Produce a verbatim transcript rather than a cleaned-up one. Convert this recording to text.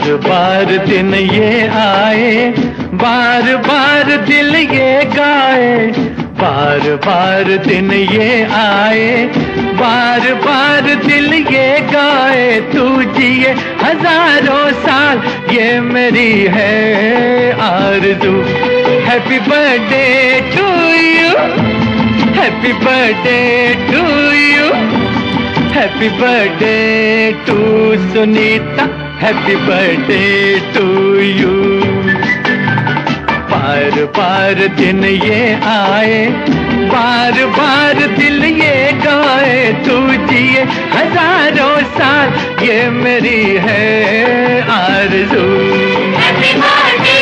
बार बार दिन ये आए, बार बार दिल ये गाए, बार बार दिन ये आए, बार बार दिल ये गाए। तू जिए हजारों साल ये मेरी है आरज़ू। Happy birthday to you, happy birthday to you, happy birthday to Sunita, happy birthday to you. बार बार दिन ये आए, बार बार दिल ये गाए। तू जिए हजारों साल ये मेरी है आरज़ू। Happy birthday